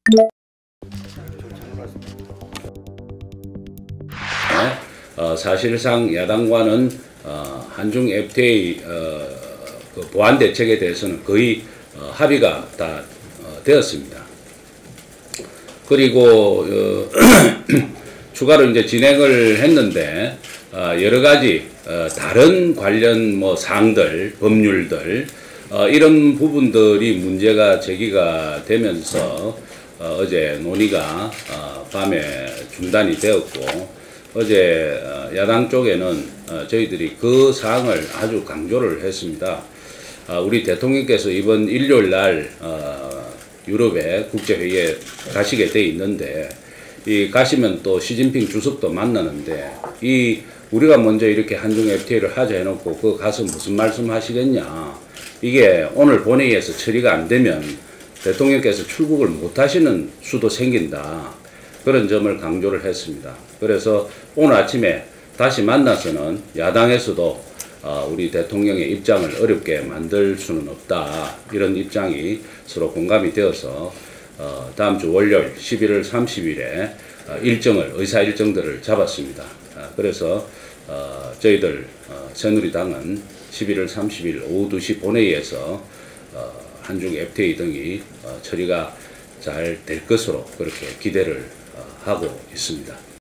사실상 야당과는 한중 FTA 그 보완 대책에 대해서는 거의 합의가 다 되었습니다. 그리고 추가로 이제 진행을 했는데 여러 가지 다른 관련 뭐 사항들, 법률들 이런 부분들이 문제가 제기가 되면서 어제 논의가 밤에 중단이 되었고, 어제 야당 쪽에는 저희들이 그 사항을 아주 강조를 했습니다. 우리 대통령께서 이번 일요일 날 유럽에 국제회의에 가시게 돼 있는데, 이 가시면 또 시진핑 주석도 만나는데, 이 우리가 먼저 이렇게 한중 FTA를 하자 해놓고 그 가서 무슨 말씀 하시겠냐, 이게 오늘 본회의에서 처리가 안 되면 대통령께서 출국을 못 하시는 수도 생긴다, 그런 점을 강조를 했습니다. 그래서 오늘 아침에 다시 만나서는 야당에서도 우리 대통령의 입장을 어렵게 만들 수는 없다, 이런 입장이 서로 공감이 되어서 다음 주 월요일 11월 30일에 의사 일정들을 잡았습니다. 그래서 저희들 새누리당은 11월 30일 오후 2시 본회의에서 한중 FTA 등이 처리가 잘 될 것으로 그렇게 기대를 하고 있습니다.